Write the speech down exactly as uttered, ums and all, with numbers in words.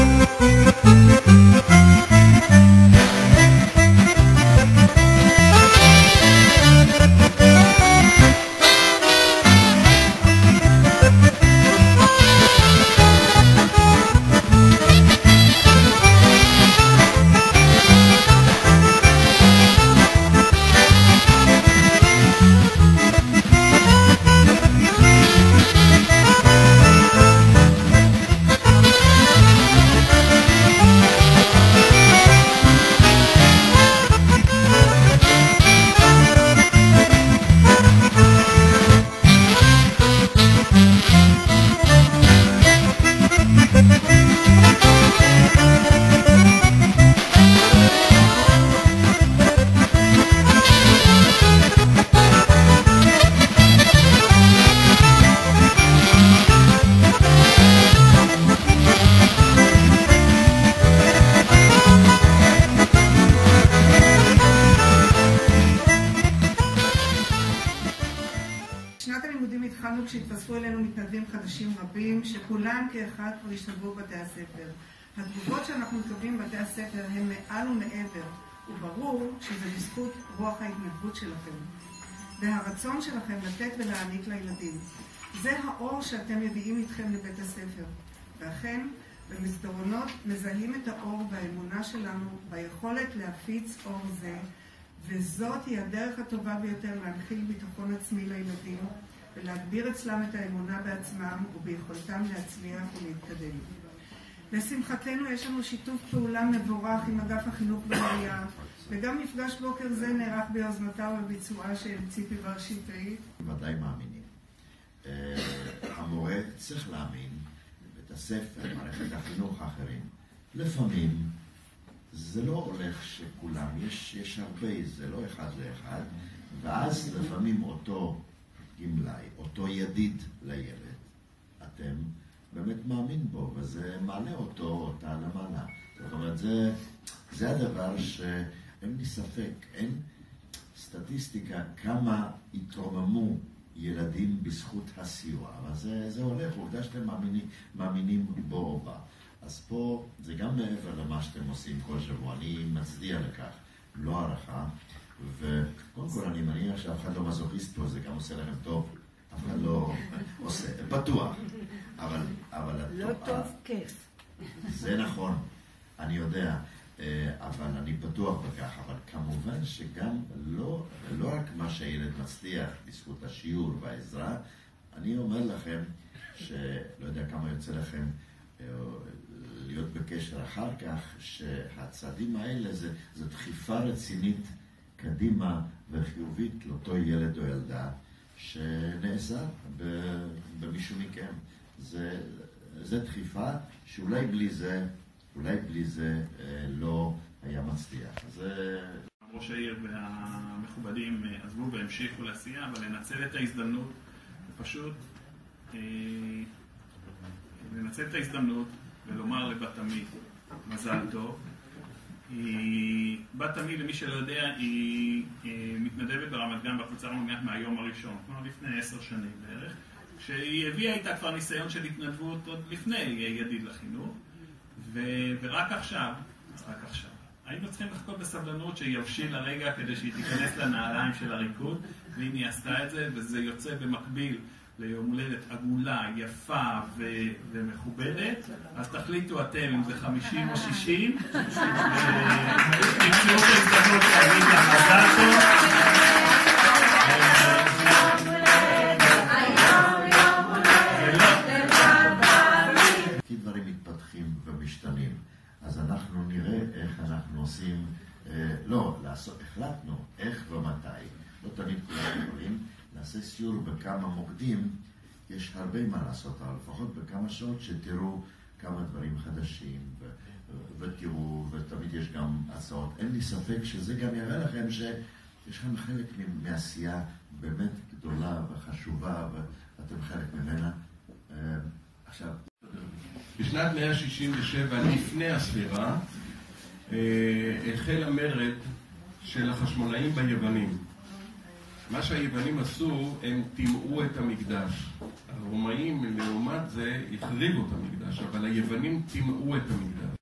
התחלנו כשהתווספו אלינו מתנדבים חדשים רבים, שכולם כאחד כבר השתלבו בבתי הספר. התגובות שאנחנו מקבלים בבתי הספר הן מעל ומעבר, וברור שזה בזכות רוח ההתנדבות שלכם. והרצון שלכם לתת ולהעניק לילדים. זה האור שאתם מביאים איתכם לבית הספר. ואכן, במסדרונות מזהים את האור והאמונה שלנו ביכולת להפיץ אור זה, וזאת היא הדרך הטובה ביותר להנחיל ביטחון עצמי לילדים, ולהגביר אצלם את האמונה בעצמם וביכולתם להצליח ולהתקדם. לשמחתנו יש לנו שיתוף פעולה מבורך עם אגף החינוך בעירייה, וגם מפגש בוקר זה נערך ביוזמתה ובביצועה של ציפי בר-שטרית. ודאי מאמינים. המורה צריך להאמין, בית הספר, מערכת החינוך האחרים. לפעמים זה לא הולך שכולם, יש, יש הרבה, זה לא אחד לאחד, ואז לפעמים אותו גמלאי, אותו ידיד לילד, אתם באמת מאמין בו, וזה מעלה אותו, אותה למעלה. זאת אומרת, זה, זה הדבר שאין לי ספק, אין סטטיסטיקה כמה התרוממו ילדים בזכות הסיוע, אבל זה, זה הולך, עובדה שאתם מאמינים, מאמינים בו או בה. אז פה זה גם מעבר למה שאתם עושים כל שבוע, אני מצדיע לכך, לא הערכה, וקודם כל אני מניח שאף אחד לא מזוכיסט פה, זה גם עושה לכם טוב, אף אחד לא עושה, בטוח, אבל... אבל לא טוב, כיף. זה נכון, אני יודע, אבל אני בטוח בכך, אבל כמובן שגם לא, לא רק מה שהילד מצליח בזכות השיעור והעזרה, אני אומר לכם שלא יודע כמה יוצא לכם להיות בקשר אחר כך, שהצעדים האלה זה, זה דחיפה רצינית קדימה וחיובית לאותו ילד או ילדה שנעזר במישהו מכם. זה, זה דחיפה שאולי בלי זה, אולי בלי זה לא היה מצליח. זה... ראש העיר והמכובדים עזבו והמשיכו לעשייה, אבל לנצל את ההזדמנות ופשוט לנצל את ההזדמנות ולומר לבת עמי מזל טוב. בת עמי, למי שלא יודע, היא מתנדבת ברמת גן בקבוצה רמת גן מהיום הראשון, כלומר לפני עשר שנים בערך, שהיא הביאה איתה כבר ניסיון של התנדבות עוד לפני ידיד לחינוך, ורק עכשיו, רק עכשיו, היינו צריכים לחכות בסבלנות שיבשיל הרגע כדי שהיא תיכנס לנעליים של הריקוד, והנה היא עשתה את זה, וזה יוצא במקביל ליום הולדת עגולה, יפה ו- ומכובדת. אז תחליטו אתם אם זה חמישים או שישים, תמצאו את ההזדמנות להגיד לה מזל טוב. כי דברים מתפתחים ומשתנים, אז אנחנו נראה איך אנחנו עושים, לא, החלטנו איך ומתי, לא תמיד כולם יכולים. נעשה סיור בכמה מוקדים, יש הרבה מה לעשות, אבל לפחות בכמה שעות שתראו כמה דברים חדשים ו- ותראו, ותמיד יש גם הצעות. אין לי ספק שזה גם יראה לכם שיש לכם חלק מעשייה באמת גדולה וחשובה, ואתם חלק ממנה. עכשיו... בשנת מאה שישים ושבע לפני הספירה, החל המרד של החשמונאים ביוונים. מה שהיוונים עשו, הם טימאו את המקדש. הרומאים לעומת זה החריבו את המקדש, אבל היוונים טימאו את המקדש.